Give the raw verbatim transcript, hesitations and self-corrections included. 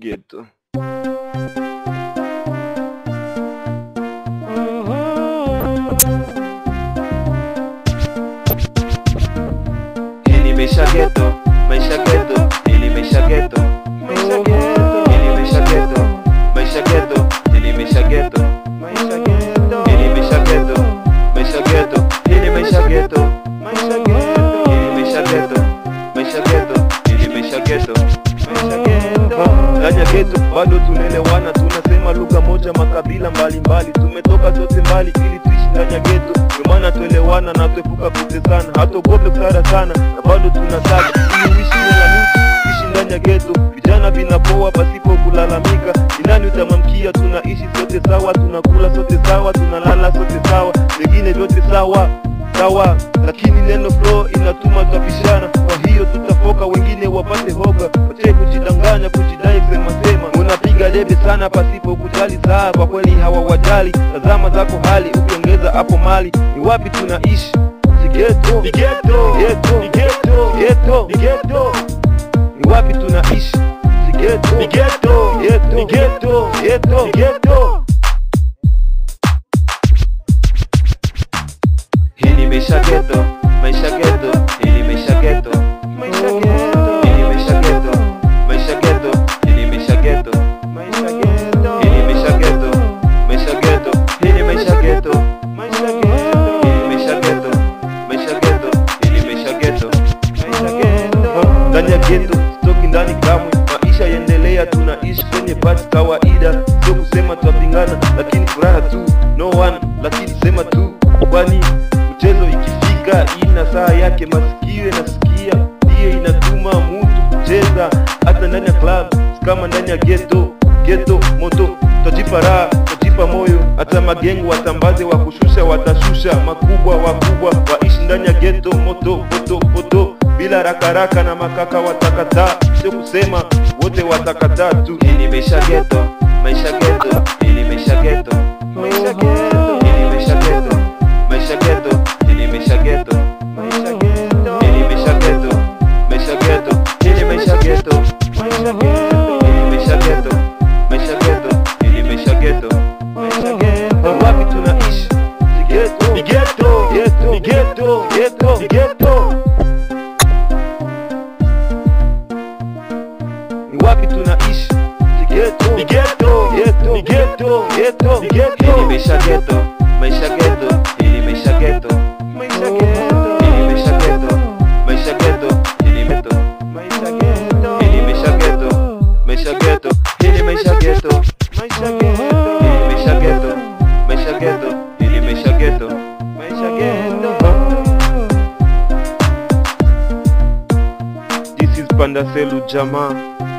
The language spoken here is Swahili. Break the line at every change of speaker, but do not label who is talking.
ghetto. Hili maisha ghetto, maisha ghetto, hili maisha ghetto, maisha ghetto, hili maisha ghetto, maisha ghetto, hili maisha ghetto, maisha ghetto, hili maisha ghetto, maisha ghetto, hili maisha ghetto, maisha ghetto, hili maisha ghetto, maisha ghetto, hili maisha ghetto, maisha ghetto. Ndani ya ghetto bado tunaelewana, tunasema lugha moja, makabila mbalimbali, tumetoka sote mbali ili tuishi ndani ya ghetto. Kwa maana tuelewana na tuepuka kutesana, hatogope kusara sana na bado tunasaga ili uishi melanuti, ishi ndani ya ghetto. Vijana vinapoa pasipo kulalamika, nani utamamkia? Tunaishi sote sawa, tunakula sote sawa, tunalala sote sawa, wengine vyote sawa sawa, lakini neno flow inatuma tutapishana. Kwa hiyo tutafoka, wengine wapate hoga, wache kujidanganya, kujidai sema sema. Unapiga debe sana pasipo kujali saa, kwa kweli hawawajali. Tazama zako hali, ukiongeza hapo mali. Ni wapi tunaishi? Si ghetto, ni ghetto, ghetto, ni ghetto, ghetto, ni ghetto. Ni wapi tunaishi? Si ghetto, ni ghetto, ghetto, ni ghetto, ghetto, ni ghetto. Hili maisha ghetto, maisha ghetto, hili maisha ghetto, maisha ghetto, hili maisha ghetto, maisha ghetto, hili maisha ghetto, maisha ghetto, hili maisha ghetto, maisha ghetto, hili maisha ghetto, maisha ghetto, hili maisha ghetto, maisha ghetto, hili maisha ghetto, maisha ghetto. Ndani ya ghetto stoki ndani kamwe, maisha yaendelea, tunaishi kwenye party kawaida. Sio kusema twapingana, lakini furaha tu, no one, lakini sema tu, kwani mchezo ikifika ina saa yake. Masikio nasikia ndiye inatuma mtu kucheza, hata ndani ya club kama ndani ya ghetto. Ghetto moto, tutajipa raha, tutajipa moyo, hata magengo watambaze wa kushusha watashusha, makubwa wakubwa waishi ndani ya ghetto. Moto moto moto, bila rakaraka na makaka watakata, sio kusema wote watakata tu. Hili maisha ghetto, maisha ghetto, hili maisha ghetto, maisha ghetto, hili maisha ghetto, maisha ghetto, hili maisha ghetto, maisha ghetto, hili maisha ghetto, maisha ghetto, hili maisha ghetto, maisha ghetto, hili maisha ghetto, maisha ghetto, hili maisha ghetto, maisha ghetto. Wapi tunaishi? Si ghetto, ni ghetto, ghetto, ni ghetto, ghetto, ni ghetto. Ni wapi tunaishi? Si ghetto, ni ghetto, ghetto, ni ghetto, ghetto, ni ghetto. Hili maisha ghetto, maisha ghetto, hili maisha ghetto, maisha ghetto, hili maisha ghetto, maisha ghetto, hili ghetto, maisha ghetto, hili maisha ghetto, maisha ghetto, hili maisha ghetto, maisha ghetto, hili maisha ghetto, maisha ghetto, hili maisha ghetto, maisha ghetto. This is Pandaselu Jamaa.